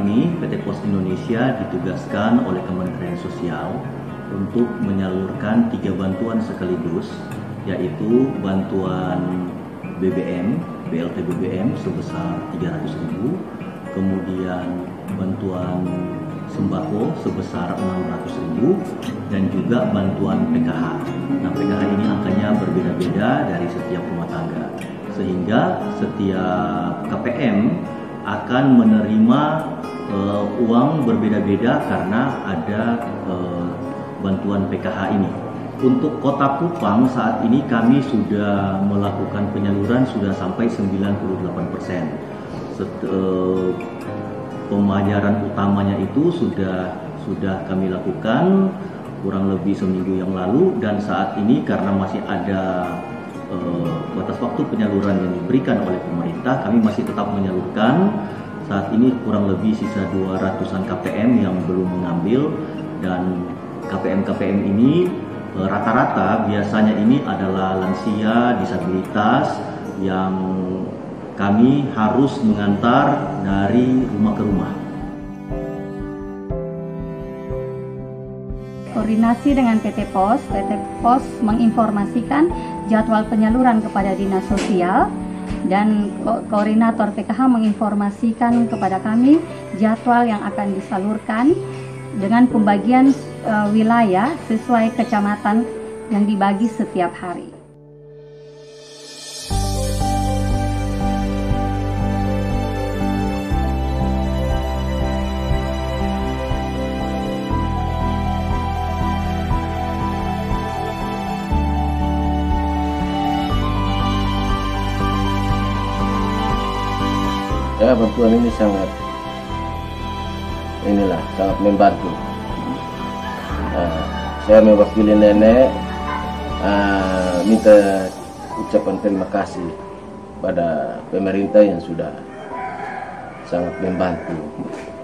ini PT Pos Indonesia ditugaskan oleh Kementerian Sosial untuk menyalurkan 3 bantuan sekaligus, yaitu bantuan BBM, BLT BBM sebesar 300.000, kemudian bantuan sembako sebesar 600.000, dan juga bantuan PKH. Nah, PKH ini angkanya berbeda-beda dari setiap rumah tangga, sehingga setiap KPM akan menerima uang berbeda-beda karena ada bantuan PKH ini. Untuk Kota Kupang saat ini kami sudah melakukan penyaluran sudah sampai 98%. Pembayaran utamanya itu sudah kami lakukan kurang lebih seminggu yang lalu, dan saat ini karena masih ada batas waktu penyaluran yang diberikan oleh pemerintah, kami masih tetap menyalurkan. Saat ini kurang lebih sisa 200-an KPM yang belum mengambil, dan KPM ini rata-rata biasanya ini adalah lansia, disabilitas yang kami harus mengantar dari rumah ke rumah. Koordinasi dengan PT Pos menginformasikan jadwal penyaluran kepada Dinas Sosial, dan koordinator PKH menginformasikan kepada kami jadwal yang akan disalurkan dengan pembagian wilayah sesuai kecamatan yang dibagi setiap hari. Ya, bantuan ini sangat membantu. Saya mewakili nenek minta ucapan terima kasih pada pemerintah yang sudah sangat membantu.